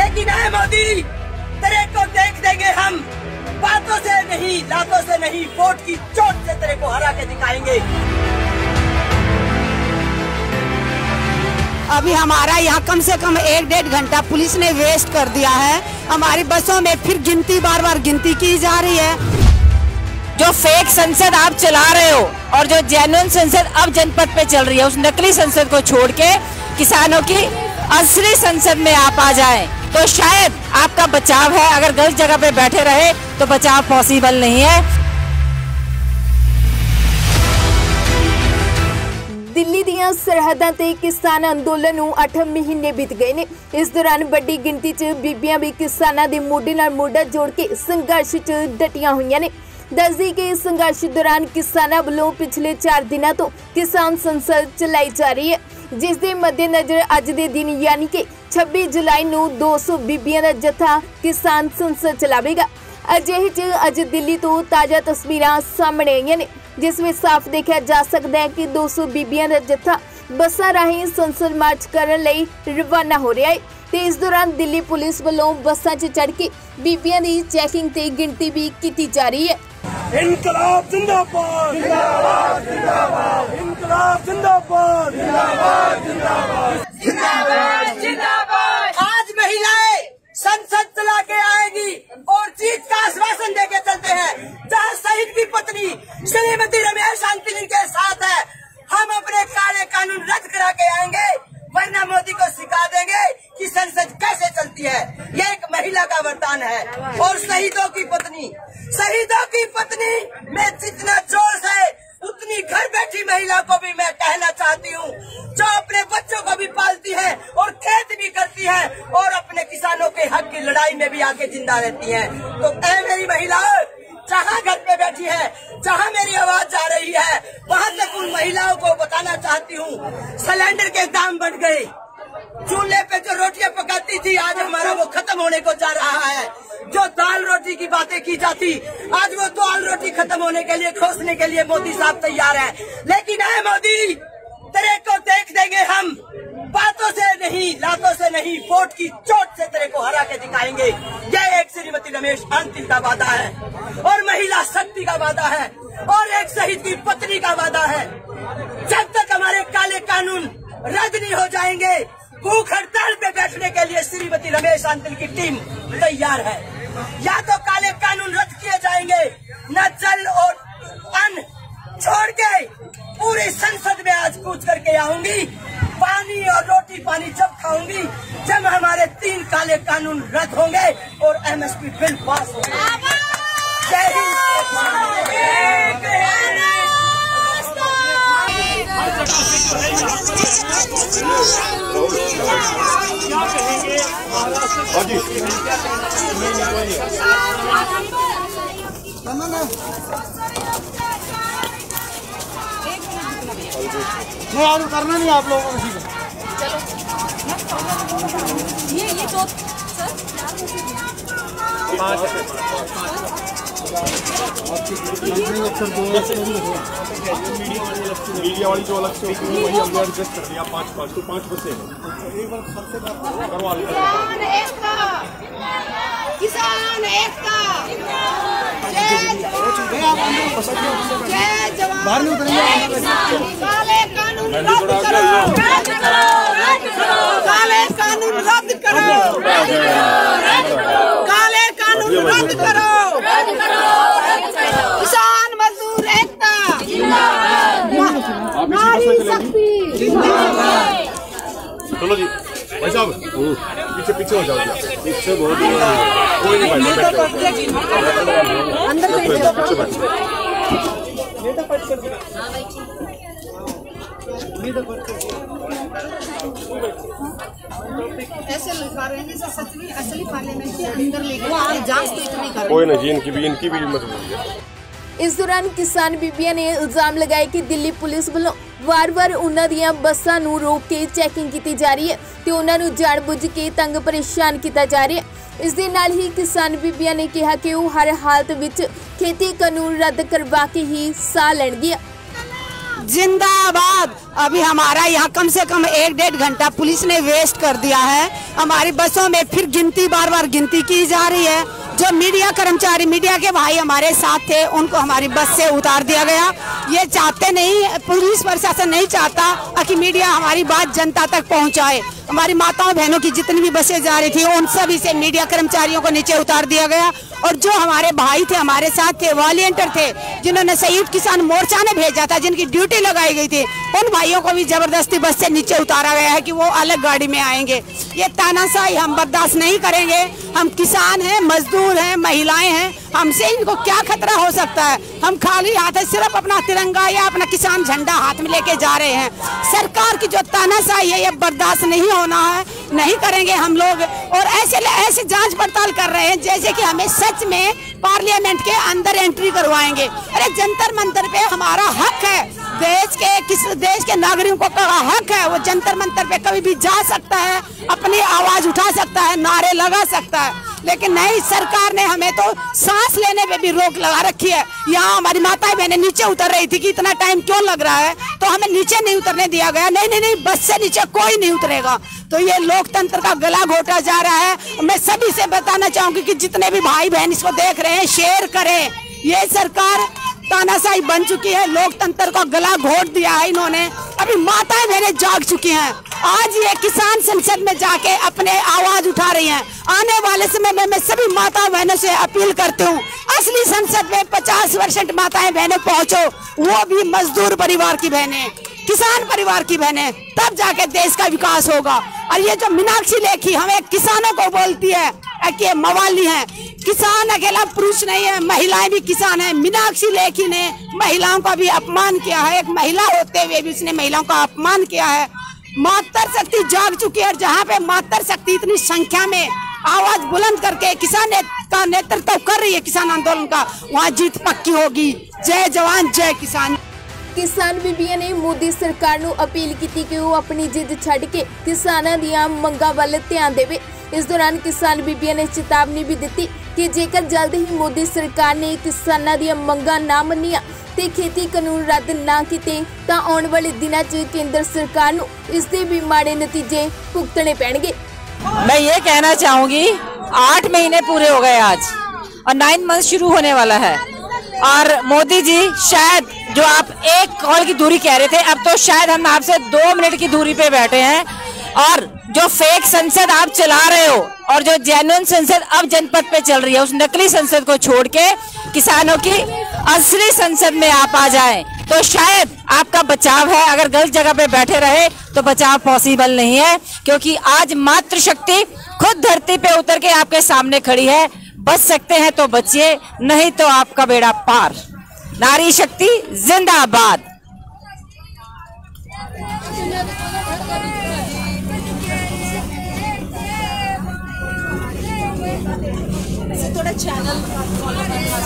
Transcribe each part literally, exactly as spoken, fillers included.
लेकिन है मोदी, तेरे को देख देंगे हम, बातों से नहीं, लातों से नहीं, वोट की चोट से तेरे को हरा के दिखाएंगे। अभी हमारा यहाँ कम से कम एक डेढ़ घंटा पुलिस ने वेस्ट कर दिया है। हमारी बसों में फिर गिनती बार बार गिनती की जा रही है। जो फेक संसद आप चला रहे हो और जो जेन्युइन संसद अब जनपद पे चल रही है, उस नकली संसद को छोड़ के किसानों की असली संसद में आप आ जाएं, तो शायद आपका बचाव है। अगर गलत जगह पे बैठे रहे तो बचाव पॉसिबल नहीं है। दिल्ली ਦੀਆਂ ਸਰਹੱਦਾਂ ਤੇ ਕਿਸਾਨ ਅੰਦੋਲਨ ਨੂੰ ਅੱਠ ਮਹੀਨੇ ਬੀਤ ਗਏ ਨੇ। ਇਸ ਦੌਰਾਨ ਵੱਡੀ ਗਿਣਤੀ 'ਚ ਬੀਬੀਆਂ ਵੀ ਕਿਸਾਨਾਂ ਦੇ ਮੋਢੇ ਨਾਲ ਮੋਢਾ ਜੋੜ ਕੇ ਸੰਘਰਸ਼ 'ਚ ਡਟੀਆਂ ਹੋਈਆਂ ਨੇ। ਦੱਸਦੀ ਕਿ ਇਸ ਸੰਘਰਸ਼ ਦੌਰਾਨ ਕਿਸਾਨਾਂ ਵੱਲੋਂ ਪਿਛਲੇ ਚਾਰ ਦਿਨਾਂ ਤੋਂ ਕਿਸਾਨ ਸੰਸਦ ਚਲਾਈ ਜਾ ਰਹੀ ਹੈ, ਜਿਸ ਦੇ ਮੱਦੇਨਜ਼ਰ ਅੱਜ ਦੇ ਦਿਨ ਯਾਨੀ ਕਿ ਛੱਬੀ ਜੁਲਾਈ ਨੂੰ ਦੋ ਸੌ ਬੀਬੀਆਂ ਦਾ ਜਥਾ ਕਿਸਾਨ ਸੰਸਦ ਚਲਾਵੇਗਾ। ਅਜਿਹੇ 'ਚ ਅੱਜ ਦਿੱਲੀ ਤੋਂ ਤਾਜ਼ਾ ਤਸਵੀਰਾਂ ਸਾਹਮਣੇ ਆਈਆਂ ਨੇ, जिस में साफ देखा जा सकता है कि दो सौ बीबियां का जत्था बसां राही संसद मार्च करने लई रवाना हो रहा है। ते इस दौरान दिल्ली पुलिस वालों बसां च चढ़ के बीबियां की चैकिंग ते गिनती भी की जा रही है। इनकलाब जिंदाबाद, जिंदाबाद, जिंदाबाद, इनकलाब जिंदाबाद, जिंदाबाद, जिंदाबाद, जिंदाबाद, जिंदाबाद। आज महिलाएं संसद चला के आएगी और जीत का आश्वासन देके चलते हैं। जहाँ शहीद की पत्नी श्रीमती रमेश आंटी के साथ है, हम अपने काले कानून रद्द करा के आएंगे, वरना मोदी को सिखा देंगे कि संसद कैसे चलती है। ये एक महिला का वरदान है। और शहीदों की पत्नी, शहीदों की पत्नी में जितना जोश है, उतनी घर बैठी महिला को भी मैं कहना चाहती हूँ, जो अपने बच्चों को भी पालती है और खेत भी करती है और अपने किसानों के हक की लड़ाई में भी आके जिंदा रहती है। तो ऐ मेरी महिलाओं, जहाँ घर पे बैठी है, जहाँ मेरी आवाज जा रही है, वहाँ तक उन महिलाओं को बताना चाहती हूँ, सिलेंडर के दाम बढ़ गए। चूल्हे पे जो रोटियां पकाती थी, आज हमारा वो खत्म होने को जा रहा है। जो दाल रोटी की बातें की जाती, आज वो दाल रोटी खत्म होने के लिए, खोसने के लिए मोदी साहब तैयार है। लेकिन है मोदी, तेरे को देख देंगे हम, बातों से नहीं, लातों से नहीं, वोट की चोट से तेरे को हरा के दिखाएंगे। यह एक श्रीमती रमेश आंटी का वादा है और महिला शक्ति का वादा है और एक शहीद की पत्नी का वादा है। जब तक हमारे काले कानून रद्द नहीं हो जाएंगे, भूख हड़ताल पे बैठने के लिए श्रीमती रमेश आंटी की टीम तैयार है। या तो काले कानून रद्द किए जाएंगे, न जल और अन्न छोड़ के पूरी संसद में आज कूच करके आऊंगी। पानी और रोटी पानी जब खाऊंगी, जब हमारे तीन काले कानून रद्द होंगे और एमएसपी बिल पास होंगे। जय हिंद। नहीं आज करना नहीं आप लोगों को किसी को। ये ये दो मीडिया वाली जो अलग से होती है वही हमने एडजस्ट कर दिया। पाँच पाँच तो पाँच बचे हैं। करवा किसान एकता, बाहर नहीं उतरेंगे। काले कानून रद्द करो, रद्द करो, रद्द करो, काले कानून रद्द करो, रद्द करो, काले कानून रद्द करो, रद्द करो, रद्द करो। किसान मजदूर एकता जिंदाबाद, नारी शक्ति जिंदाबाद। चलो जी भाई साहब, पीछे पीछे हो जाओ, पीछे बहुत कोई नहीं अंदर ऐसे लिखा रहे हैं जैसे सच में असली पार्लियामेंट के अंदर लेकर जांच नहीं कर रहे। कोई नहीं, इनकी भी इनकी भी मजबूरी है। इस दौरान किसान बीबियां ने इल्जाम लगाया कि दिल्ली पुलिस वालों वार वार उन्हां दीयां बसां नूं रोक के चैकिंग की जा रही है ते उन्हां नूं जाणबुੱਝ के तंग परेशान किया जा रहा है। इस दे नाल ही किसान बीबियां ने कहा कि वो हर हालत विच खेती कानून रद्द करवा के ही साह लैणगे। जिंदाबाद। अभी हमारा यहाँ कम से कम एक डेढ़ घंटा पुलिस ने वेस्ट कर दिया है। हमारी बसों में फिर गिनती बार बार गिनती की जा रही है। जो मीडिया कर्मचारी, मीडिया के भाई हमारे साथ थे, उनको हमारी बस से उतार दिया गया। ये चाहते नहीं, पुलिस प्रशासन नहीं चाहता कि मीडिया हमारी बात जनता तक पहुंचाए। हमारी माताओं बहनों की जितनी भी बसें जा रही थी उन सभी से मीडिया कर्मचारियों को नीचे उतार दिया गया। और जो हमारे भाई थे, हमारे साथ थे, वॉलंटियर थे, जिन्होंने संयुक्त किसान मोर्चा ने भेजा था, जिनकी ड्यूटी लगाई गई थी, उन भाइयों को भी जबरदस्ती बस से नीचे उतारा गया है कि वो अलग गाड़ी में आएंगे। ये तानाशाही हम बर्दाश्त नहीं करेंगे। हम किसान हैं, मजदूर हैं, महिलाएं हैं, हमसे इनको क्या खतरा हो सकता है। हम खाली हाथ है, सिर्फ अपना तिरंगा या अपना किसान झंडा हाथ में लेके जा रहे हैं। सरकार की जो तानाशाही है ये बर्दाश्त नहीं होना है, नहीं करेंगे हम लोग। और ऐसे ऐसे जांच पड़ताल कर रहे हैं जैसे कि हमें सच में पार्लियामेंट के अंदर एंट्री करवाएंगे। अरे जंतर मंतर पे हमारा हक है, देश के किस देश के नागरिकों का हक है, वो जंतर मंतर पे कभी भी जा सकता है, अपनी आवाज उठा सकता है, नारे लगा सकता है। लेकिन नहीं, सरकार ने हमें तो सांस लेने पे भी रोक लगा रखी है। यहाँ हमारी माताएं बहनें नीचे उतर रही थी कि इतना टाइम क्यों लग रहा है, तो हमें नीचे नहीं उतरने दिया गया। नहीं नहीं नहीं, बस से नीचे कोई नहीं उतरेगा। तो ये लोकतंत्र का गला घोटा जा रहा है। मैं सभी से बताना चाहूंगी कि जितने भी भाई बहन इसको देख रहे हैं, शेयर करें। ये सरकार तानाशाही बन चुकी है, लोकतंत्र का गला घोट दिया है इन्होंने। अभी माताएं बहनें जाग चुकी हैं। आज ये किसान संसद में जाके अपने आवाज उठा रही हैं। आने वाले समय में मैं सभी माता बहनों से अपील करती हूँ, असली संसद में पचास परसेंट माताएं बहनें पहुँचो, वो भी मजदूर परिवार की बहनें, किसान परिवार की बहनें, तब जाके देश का विकास होगा। और ये जो मीनाक्षी लेखी हमें किसानों को बोलती है कि ये मवाली है, किसान अकेला पुरुष नहीं है, महिलाएं भी किसान है। मीनाक्षी लेखी ने महिलाओं का भी अपमान किया है, एक महिला होते हुए भी उसने महिलाओं का अपमान किया है। मातृ शक्ति जाग चुकी है और जहाँ पे मातृ शक्ति इतनी संख्या में आवाज बुलंद करके किसान का नेतृत्व कर रही है किसान आंदोलन का, वहाँ जीत पक्की होगी। जय जवान जय किसान। किसान बीबियां ने मोदी सरकार ਨੂੰ अपील की कि वो अपनी जिद छड़ के किसानों ਦੀਆਂ ਮੰਗਾਂ ਵੱਲ ध्यान देवे। इस दौरान किसान बीबियां ने चेतावनी भी दी कि जेकर जल्द ही मोदी सरकार ने किसानों ਦੀਆਂ ਮੰਗਾਂ ना मनिया ते खेती कानून रद्द ना किते तां आउण वाले दिनां 'ਚ केंद्र सरकार ਨੂੰ इस दे भी माड़े नतीजे भुगतने पैणगे। मैं ये कहना चाहूंगी, आठ महीने पूरे हो गए आज और नाइन मंथ शुरू होने वाला है। और मोदी जी, शायद जो आप एक कॉल की दूरी कह रहे थे, अब तो शायद हम आपसे दो मिनट की दूरी पे बैठे हैं। और जो फेक संसद आप चला रहे हो और जो जेन्युइन संसद अब जनपद पे चल रही है, उस नकली संसद को छोड़ के किसानों की असली संसद में आप आ जाएं, तो शायद आपका बचाव है। अगर गलत जगह पे बैठे रहे तो बचाव पॉसिबल नहीं है, क्योंकि आज मातृशक्ति खुद धरती पे उतर के आपके सामने खड़ी है। बच सकते हैं तो बचिए, नहीं तो आपका बेड़ा पार। नारी शक्ति जिंदाबाद। थोड़ा चैनल फॉलो करना।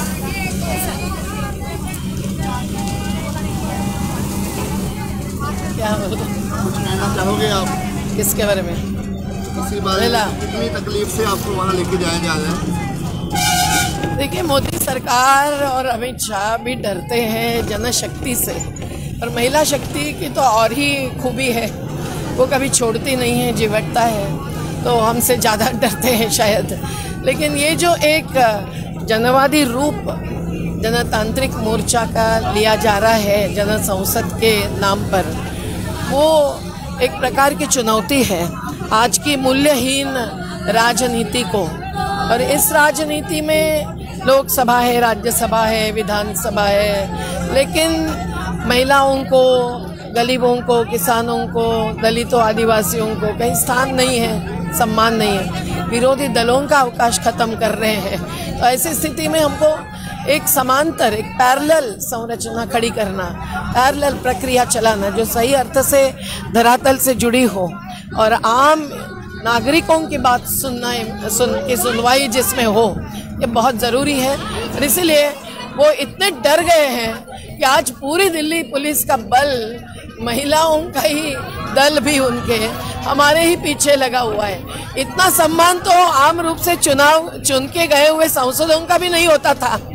क्या कुछ कहना चाहोगे आप किसके बारे में? इसी बारे में कितनी तकलीफ से आपको वहाँ लेके जाया जा रहा है? देखिए, मोदी सरकार और अमित शाह भी डरते हैं जनशक्ति से, और महिला शक्ति की तो और ही खूबी है, वो कभी छोड़ती नहीं है, जिवटता है, तो हमसे ज़्यादा डरते हैं शायद। लेकिन ये जो एक जनवादी रूप जनतांत्रिक मोर्चा का लिया जा रहा है जन संसद के नाम पर, वो एक प्रकार की चुनौती है आज की मूल्यहीन राजनीति को। और इस राजनीति में लोकसभा है, राज्यसभा है, विधानसभा है, लेकिन महिलाओं को, गरीबों को, किसानों को, दलितों, आदिवासियों को कहीं स्थान नहीं है, सम्मान नहीं है। विरोधी दलों का अवकाश खत्म कर रहे हैं। तो ऐसी स्थिति में हमको एक समांतर, एक पैरेलल संरचना खड़ी करना, पैरेलल प्रक्रिया चलाना जो सही अर्थ से धरातल से जुड़ी हो और आम नागरिकों की बात सुनना सुन की सुनवाई जिसमें हो, ये बहुत ज़रूरी है। और इसीलिए वो इतने डर गए हैं कि आज पूरी दिल्ली पुलिस का बल, महिलाओं का ही दल भी उनके हमारे ही पीछे लगा हुआ है। इतना सम्मान तो आम रूप से चुनाव चुन के गए हुए सांसदों का भी नहीं होता था,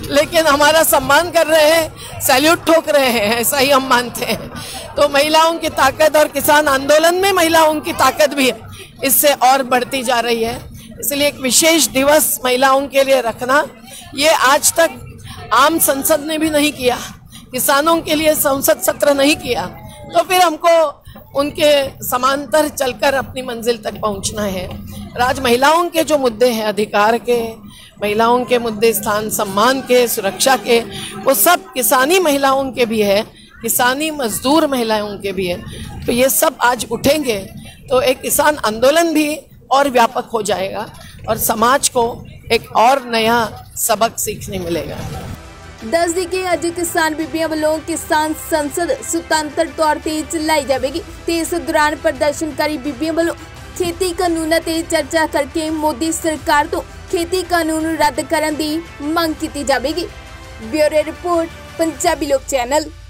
लेकिन हमारा सम्मान कर रहे हैं, सैल्यूट ठोक रहे हैं, ऐसा ही हम मानते हैं। तो महिलाओं की ताकत और किसान आंदोलन में महिलाओं की ताकत भी इससे और बढ़ती जा रही है। इसलिए एक विशेष दिवस महिलाओं के लिए रखना, ये आज तक आम संसद ने भी नहीं किया, किसानों के लिए संसद सत्र नहीं किया, तो फिर हमको उनके समांतर चलकर अपनी मंजिल तक पहुंचना है। आज महिलाओं के जो मुद्दे हैं, अधिकार के, महिलाओं के मुद्दे स्थान सम्मान के, सुरक्षा के, वो सब किसानी महिलाओं के भी है, किसानी मजदूर महिलाओं के भी है। तो ये सब आज उठेंगे तो एक किसान आंदोलन भी और व्यापक हो जाएगा और समाज को एक और नया सबक सीखने मिलेगा। दस दी कि अज किसान बीबियां वालों किसान संसद सुतंत्र तौर पर चलाई जाएगी। इस दौरान प्रदर्शनकारी बीबियां वालों खेती कानूनों ते चर्चा करके मोदी सरकार तो खेती कानून रद्द करने की मांग की जाएगी। ब्यूरो रिपोर्ट, पंजाबी लोक चैनल।